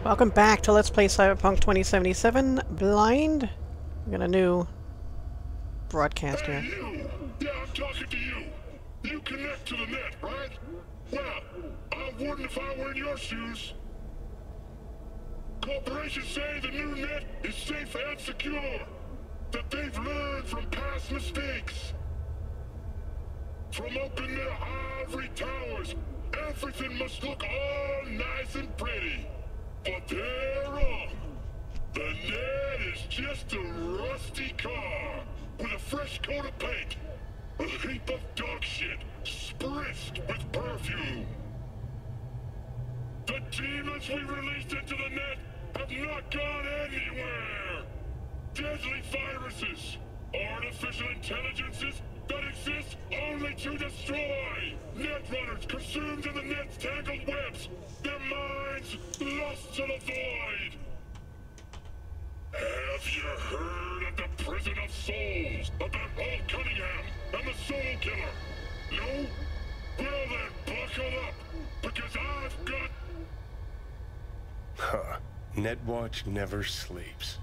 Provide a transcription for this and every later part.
Welcome back to Let's Play Cyberpunk 2077 Blind. We got a new broadcast here. Hey, you! Yeah, I'm talking to you. You connect to the net, right? Well, I wouldn't if I were in your shoes. Corporations say the new net is safe and secure. That they've learned from past mistakes. From up in their ivory towers, everything must look all nice and pretty. But they're wrong. The net is just a rusty car with a fresh coat of paint. A heap of dog shit spritzed with perfume. The demons we released into the net have not gone anywhere. Deadly viruses, artificial intelligences that exist only to destroy. Netrunners consumed in the net's tangled webs, their minds lost to the void. Have you heard of the Prison of Souls, about Paul Cunningham and the Soul Killer? No? Well then, buckle up, because I've got... Huh. Netwatch never sleeps.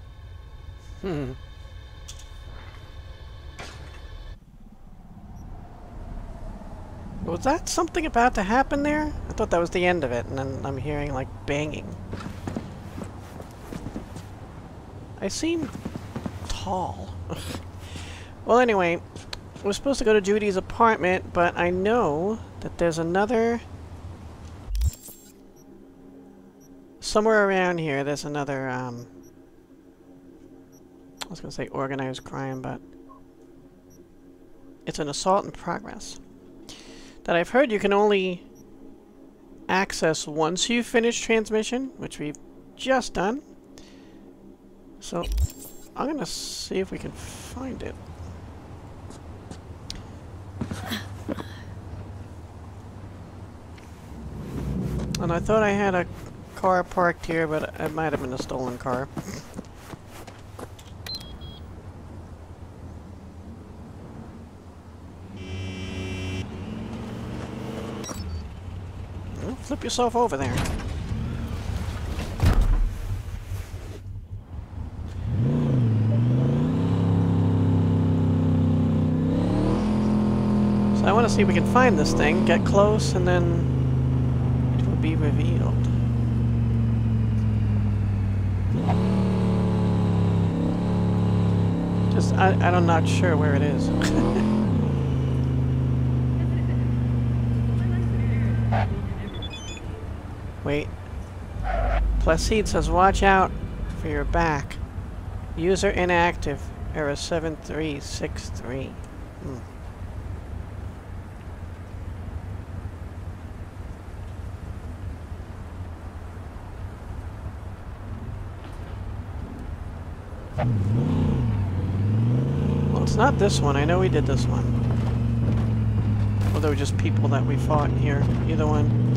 Was that something about to happen there? I thought that was the end of it, and then I'm hearing, like, banging. I seem tall. Well, anyway, we're supposed to go to Judy's apartment, but I know that there's another... Somewhere around here, there's another, I was gonna say organized crime, but... It's an assault in progress. That I've heard you can only access once you finish transmission, which we've just done. So, I'm gonna see if we can find it. And I thought I had a car parked here, but it might have been a stolen car. Well, flip yourself over there. So I want to see if we can find this thing, get close, and then it will be revealed. Just, I'm not sure where it is. Wait. Placide says, watch out for your back. User inactive. Error 7363. Well, it's not this one. I know we did this one. Well, there were just people that we fought here. Either one.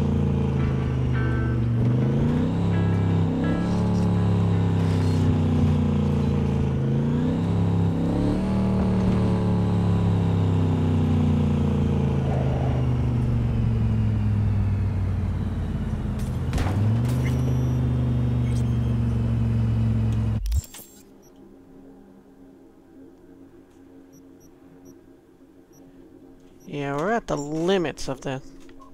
Yeah, we're at the limits of this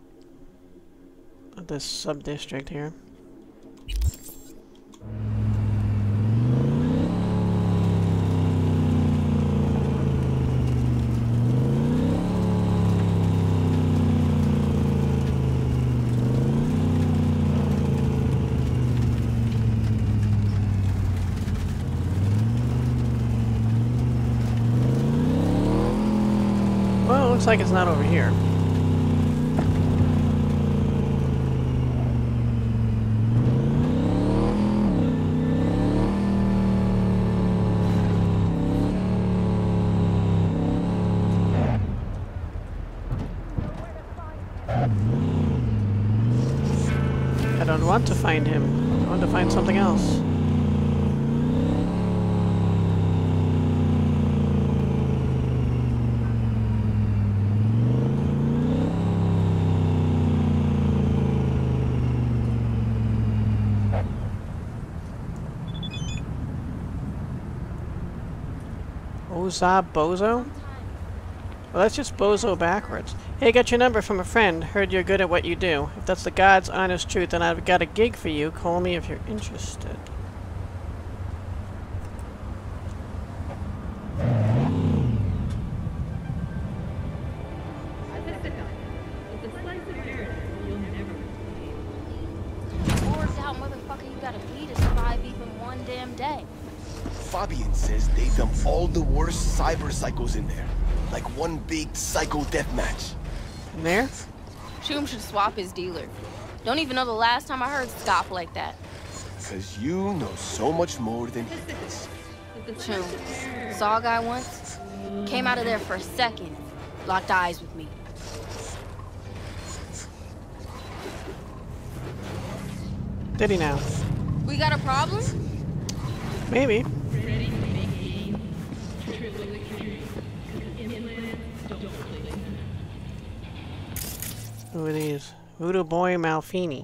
sub-district here. Looks like it's not over here. I don't want to find him. I want to find something else. Ozab Bozo? Well, that's just Bozo backwards. Hey, got your number from a friend. Heard you're good at what you do. If that's the God's honest truth, then I've got a gig for you. Call me if you're interested. Fabian says they dump all the worst cyber psychos in there. Like one big psycho deathmatch. In there? Choom should swap his dealer. Don't even know the last time I heard stop like that. Cause you know so much more than he does. Choom. Saw a guy once. Came out of there for a second. Locked eyes with me. Did he now? We got a problem? Maybe. Who are these? Voodoo Boy Malfini.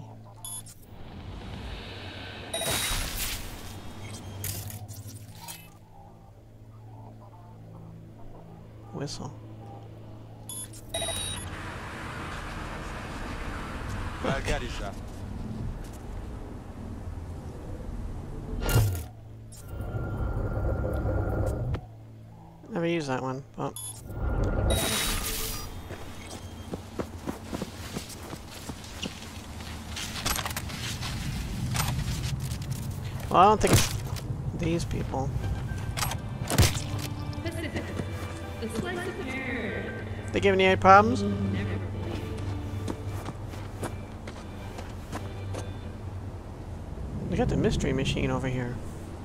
Whistle. Never used that one, but... Well, I don't think it's these people. They giving you any problems? We got the mystery machine over here.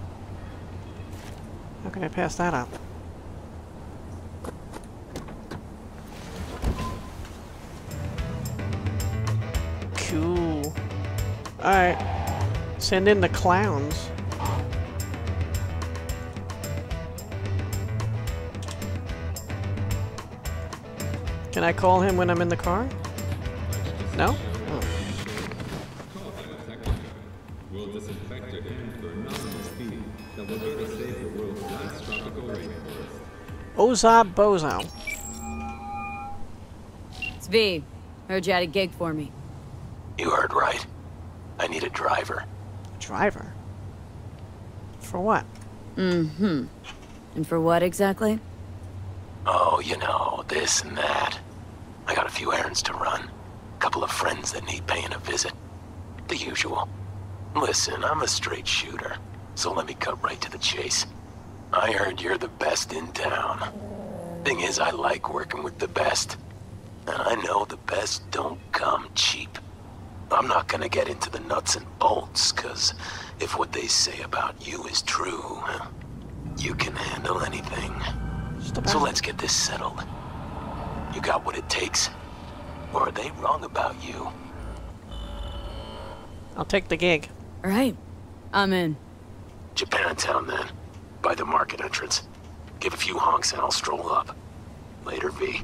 How can I pass that up? Cool. Alright. Send in the clowns. Can I call him when I'm in the car? No? Oh. Will disinfect your hand for a nominal fee that will go to save the world's last tropical rainforest. Ozab Bozo. It's V. Heard you had a gig for me. You heard right. I need a driver. Driver? For what? Mm-hmm. And for what exactly? Oh, you know, this and that. I got a few errands to run. Couple of friends that need paying a visit. The usual. Listen, I'm a straight shooter, so let me cut right to the chase. I heard you're the best in town. Thing is, I like working with the best. And I know the best don't come cheap. I'm not gonna get into the nuts and bolts, cause if what they say about you is true, you can handle anything. So let's get this settled. You got what it takes? Or are they wrong about you? I'll take the gig. Alright. I'm in. Japantown then. By the market entrance. Give a few honks and I'll stroll up. Later, V.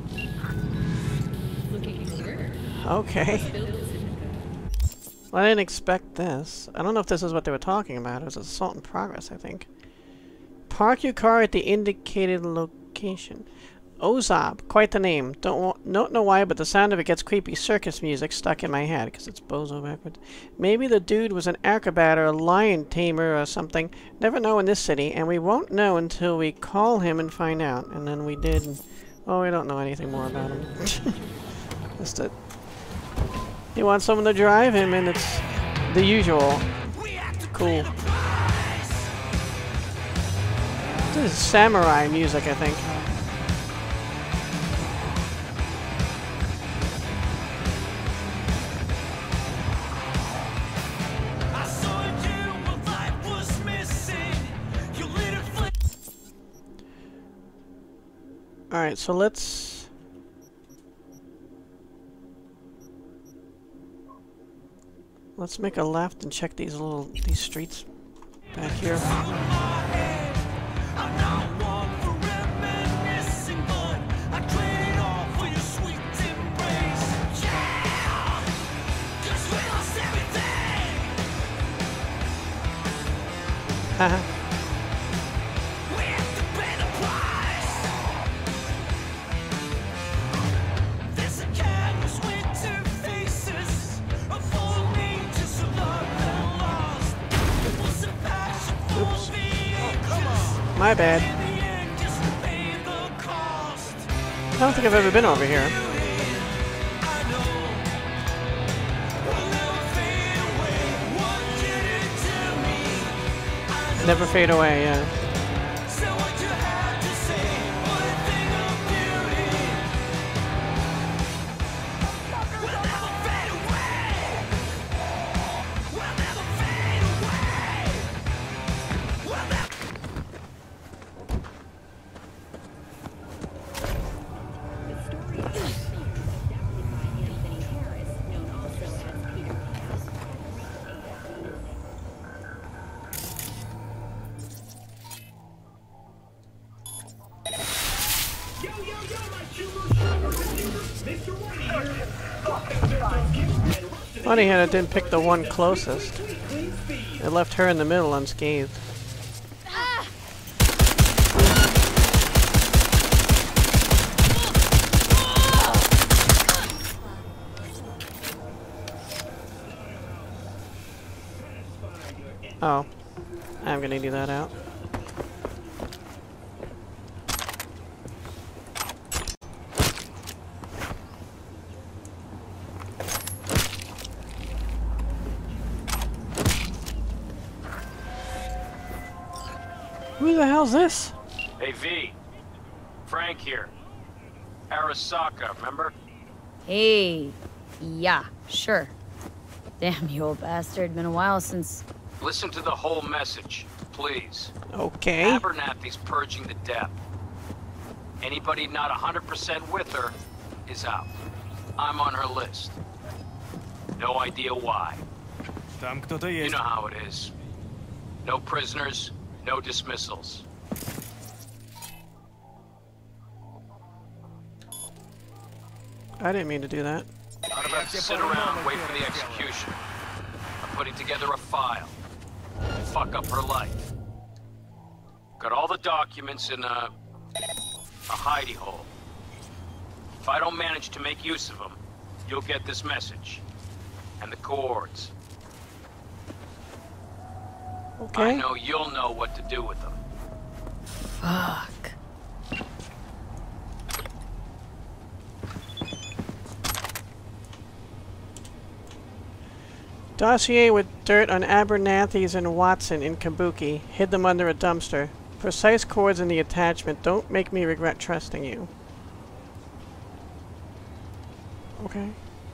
Okay. Well, I didn't expect this. I don't know if this is what they were talking about. It was assault in progress, I think. Park your car at the indicated location. Ozab, quite the name. Don't know why, but the sound of it gets creepy circus music stuck in my head, because it's Bozo backwards. Maybe the dude was an acrobat or a lion tamer or something. Never know in this city, and we won't know until we call him and find out. And then we did, and, oh, we don't know anything more about him. Just it. He wants someone to drive him, and it's the usual. Cool. This is samurai music, I think. Alright, so let's make a left and check these streets back here. Haha. My bad. I don't think I've ever been over here. Never fade away, yeah. Funny how it didn't pick the one closest. It left her in the middle unscathed. Oh, I'm gonna do that out. Who the hell's this? Hey, V. Frank here. Arasaka, remember? Hey. Yeah, sure. Damn, you old bastard. Been a while since... Listen to the whole message, please. Okay. Abernathy's purging the depth. Anybody not 100% with her is out. I'm on her list. No idea why. You know how it is. No prisoners, no dismissals. I didn't mean to do that. Not about to sit around and wait for the execution. I'm putting together a file. Fuck up her life. Got all the documents in a hidey hole. If I don't manage to make use of them, you'll get this message. And the cords. Okay. I know you'll know what to do with them. Fuck. Dossier with dirt on Abernathy's and Watson in Kabuki. Hid them under a dumpster. Precise chords in the attachment. Don't make me regret trusting you. Okay.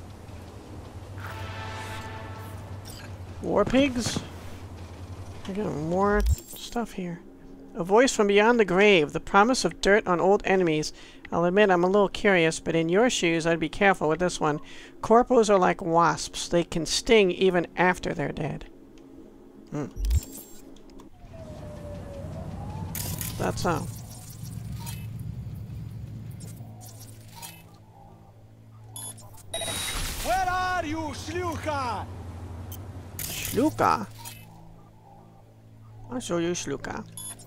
War pigs? I got more stuff here. A voice from beyond the grave. The promise of dirt on old enemies. I'll admit I'm a little curious, but in your shoes I'd be careful with this one. Corpos are like wasps. They can sting even after they're dead. That's all. Where are you, Shluka? Shluka? I'll show you Shluka.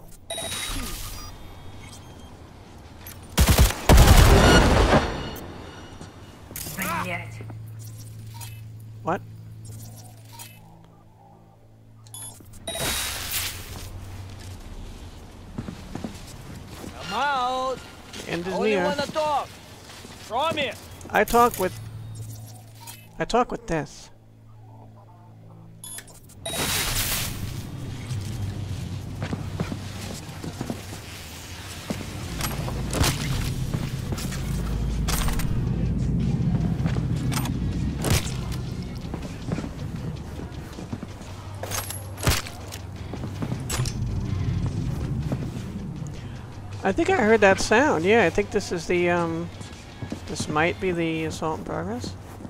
What? Come out. End is Only near. wanna talk. Promise. I talk with this. I think I heard that sound. Yeah, I think this is the, this might be the assault in progress.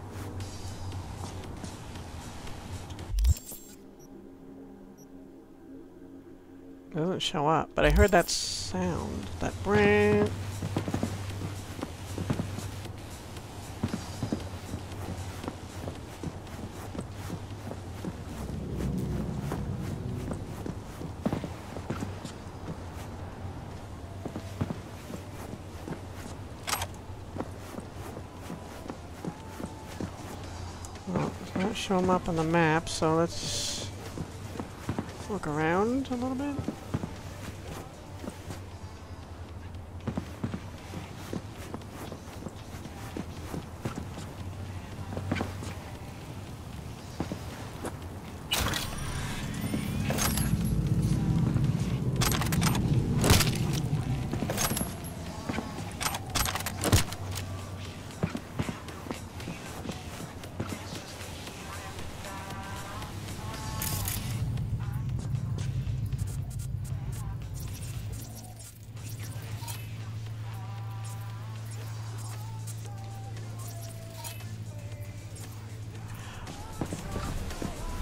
It doesn't show up, but I heard that sound. That brand. Show them up on the map, so let's look around a little bit.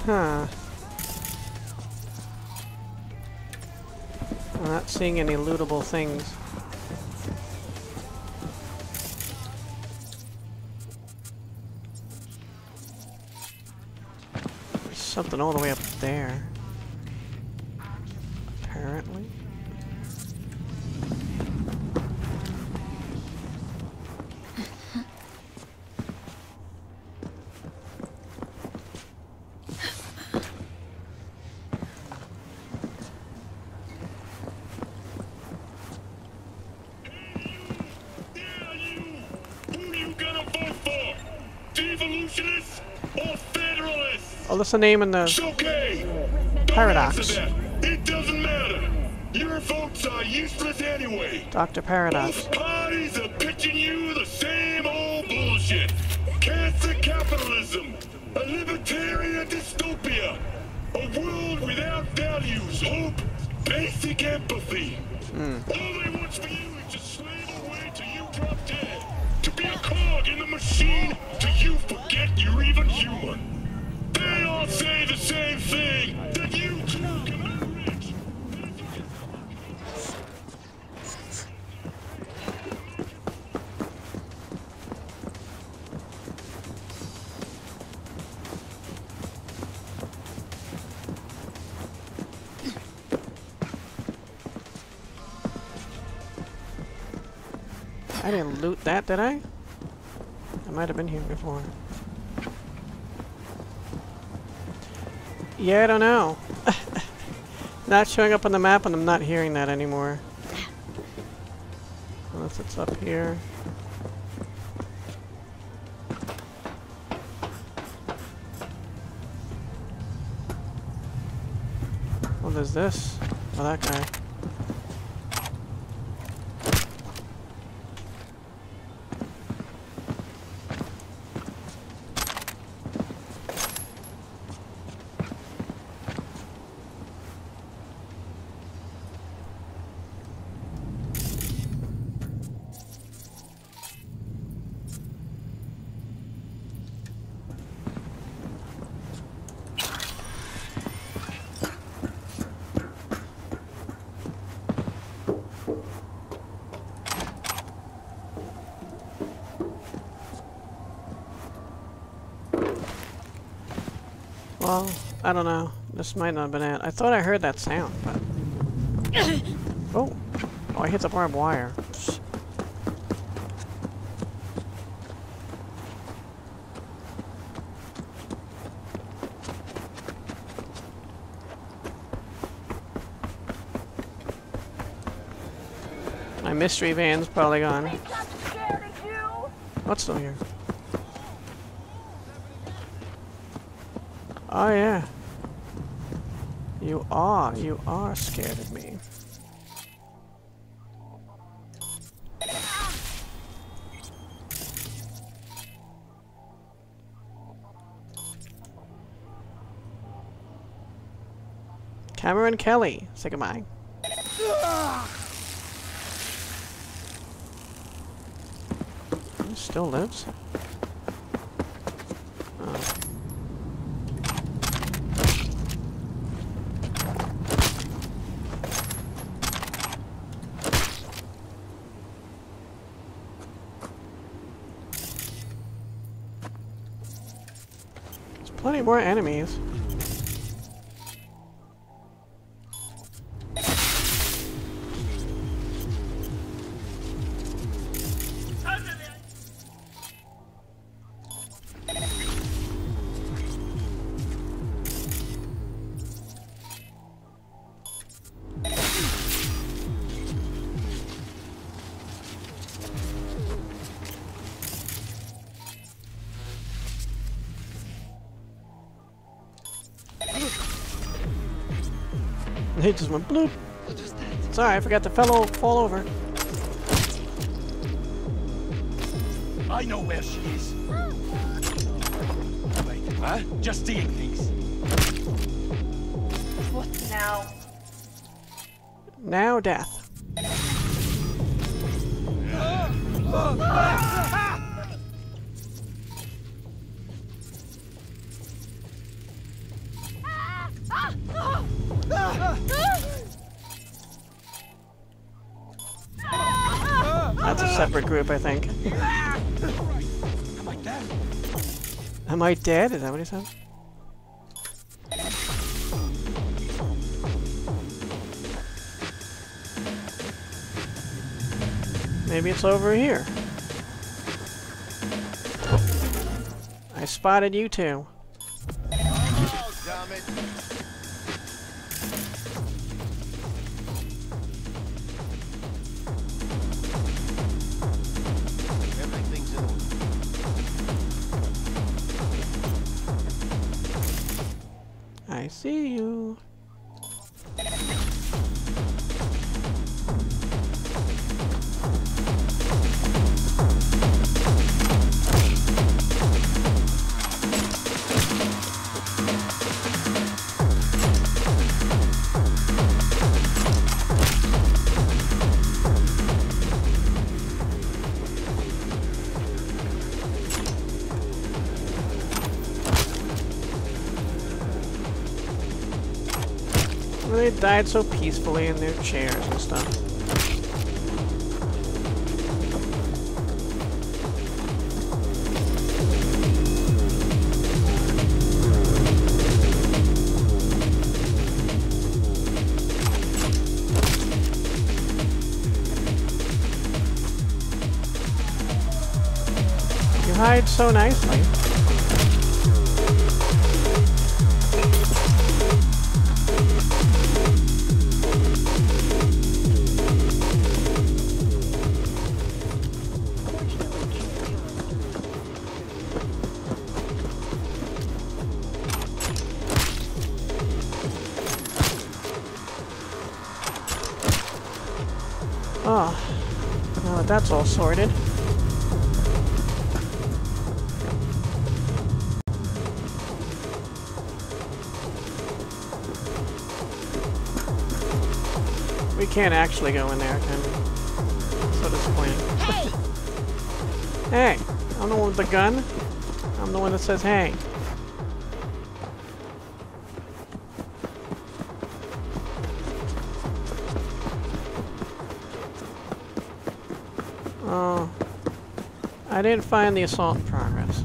Huh. I'm not seeing any lootable things. There's something all the way up there. Apparently. Oh, that's the name in the Paradox. It doesn't matter. Your votes are useless anyway. Dr. Paradox. Both parties are pitching you the same old bullshit. Cancer capitalism, a libertarian dystopia, a world without values, hope, basic empathy. All they want for you is to slave away till you drop dead, to be a cog in the machine till you forget you're even human. They all say the same thing, that you too can be rich. I didn't loot that, did I? I might have been here before. Yeah, I don't know. Not showing up on the map and I'm not hearing that anymore. Unless it's up here. Oh, there's this. Oh, that guy. Well, I don't know. This might not have been it. I thought I heard that sound, but... Oh! Oh, I hit the barbed wire. My mystery van's probably gone. What's still here? Oh yeah. You are scared of me. Cameron Kelly, say goodbye. He still lives? Oh. There's plenty more enemies. He just went bloop. Sorry, I forgot to fall over. I know where she is. Wait, huh? Just seeing things. What now? Now death. separate group, I think. Am I dead? Am I dead? Is that what he said? Maybe it's over here. I spotted you two. Oh, damn it. Everything's in order. I see you. They died so peacefully in their chairs and stuff. You hide so nicely. Oh, now that that's all sorted. We can't actually go in there, can we? So disappointing. Hey! I'm the one with the gun. I'm the one that says hey. Oh, I didn't find the assault in progress.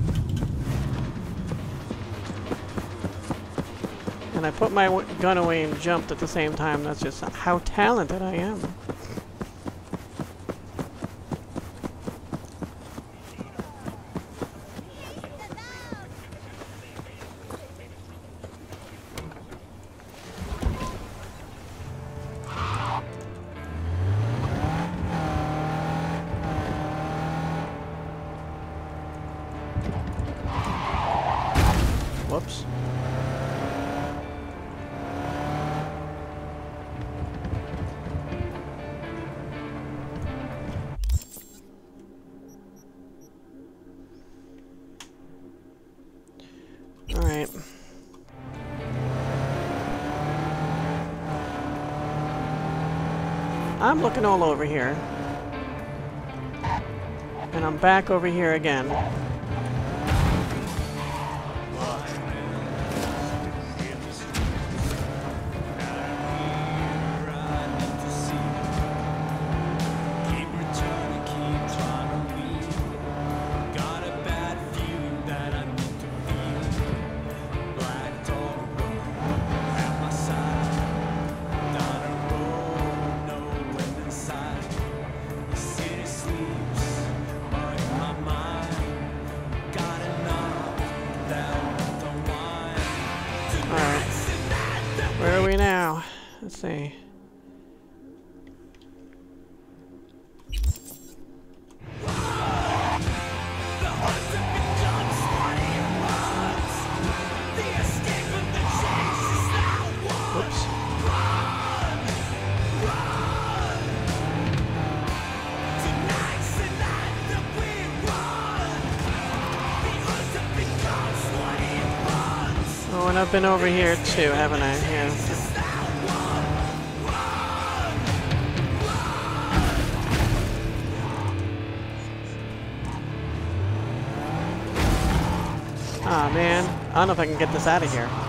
And I put my gun away and jumped at the same time. That's just how talented I am. Whoops. All right. I'm looking all over here. And I'm back over here again. Where are we now? Let's see. Oops. Oh, and I've been over here too, haven't I? Yeah. Ah, man. I don't know if I can get this out of here.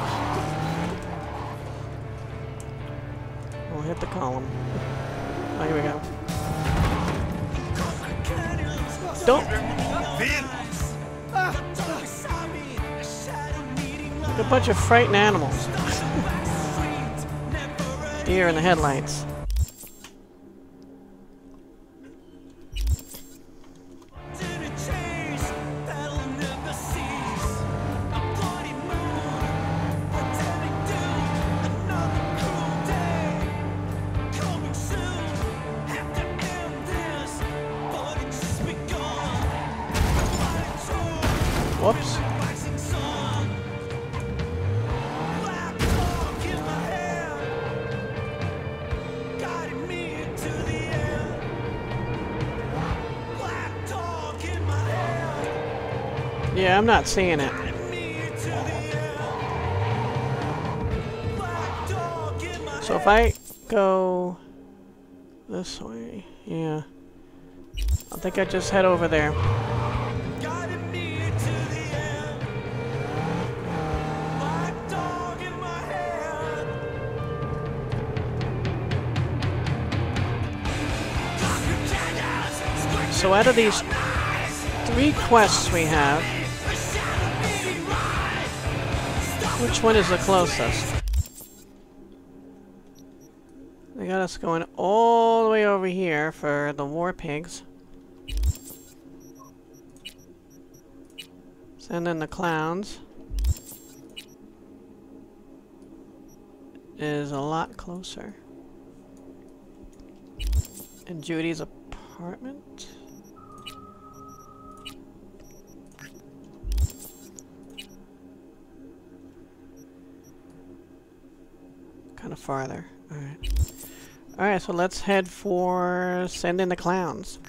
We'll hit the column. Oh, here we go. Don't. Like a bunch of frightened animals. Deer in the headlights. Whoops. Yeah, I'm not seeing it. So if I go this way, yeah. I think I just head over there. So out of these 3 quests we have, which one is the closest? They got us going all the way over here for the war pigs. And then the clowns is a lot closer. And Judy's apartment. Kind of farther. Alright. Alright, so let's head for send in the clowns.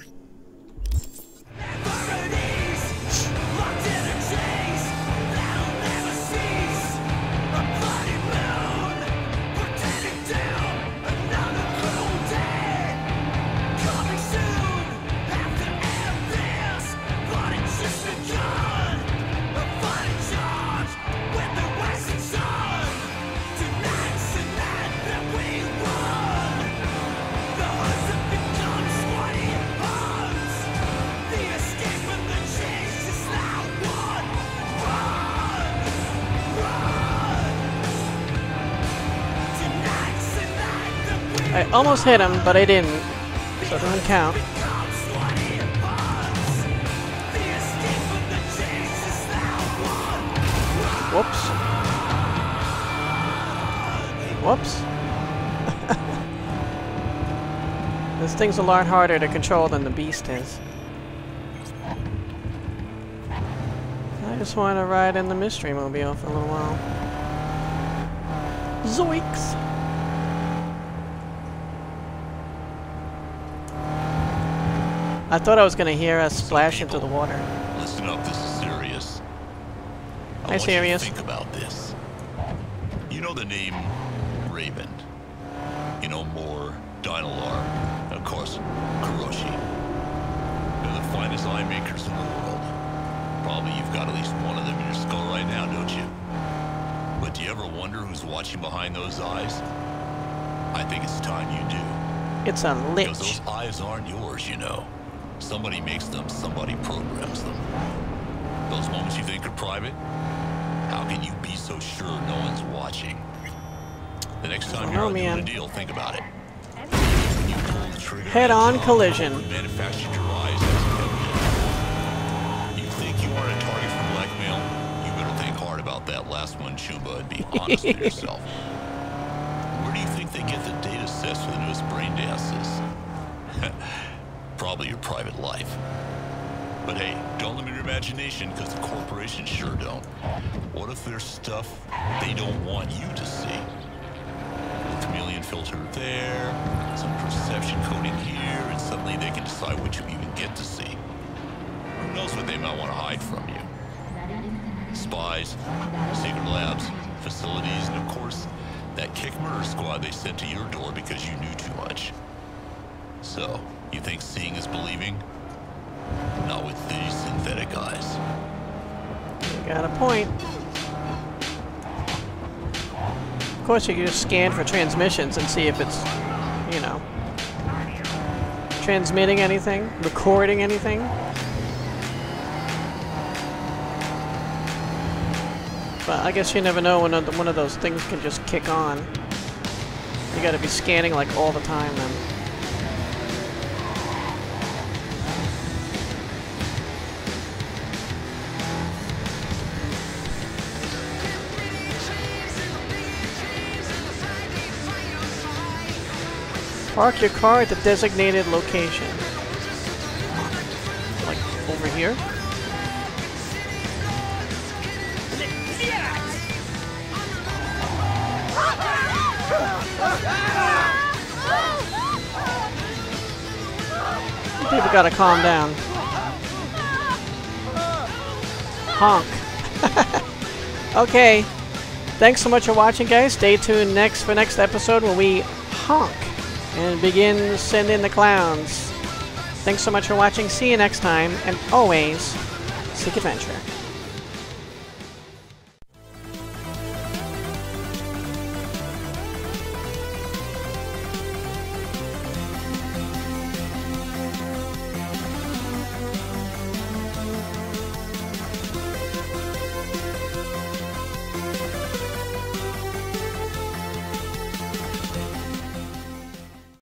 I almost hit him, but I didn't, so it doesn't count. Whoops. Whoops. This thing's a lot harder to control than the beast is. I just want to ride in the mystery mobile for a little while. Zoinks! I thought I was going to hear us splash into the water. Listen up, this is serious. Hi, serious. Think about this. You know the name Raven. You know Moore, Dynalar, and of course, Kuroshi. They're the finest eye makers in the world. Probably you've got at least one of them in your skull right now, don't you? But do you ever wonder who's watching behind those eyes? I think it's time you do. It's a lich. Because those eyes aren't yours, you know. Somebody makes them, somebody programs them. Those moments you think are private, how can you be so sure no one's watching? The next time you're doing a deal, think about it. When you pull the trigger, head-on collision. Manufactured your eyes. You think you are a target for blackmail? You better think hard about that last one, Chumba, and be honest with yourself. Where do you think they get the data sets for the newest brain dances? Probably your private life. But hey, don't limit your imagination, because the corporations sure don't. What if there's stuff they don't want you to see? A chameleon filter there, some perception coding here, and suddenly they can decide what you even get to see. Who knows what they might want to hide from you? Spies, secret labs, facilities, and of course, that kick murder squad they sent to your door because you knew too much. So, you think seeing is believing? Not with these synthetic eyes. You got a point. Of course, you can just scan for transmissions and see if it's, you know, transmitting anything, recording anything. But I guess you never know when one of those things can just kick on. You gotta be scanning like all the time then. Park your car at the designated location. Like over here? People gotta calm down. Honk. Okay. Thanks so much for watching, guys. Stay tuned for next episode when we honk and begin sending the clowns. Thanks so much for watching. See you next time, and always seek adventure.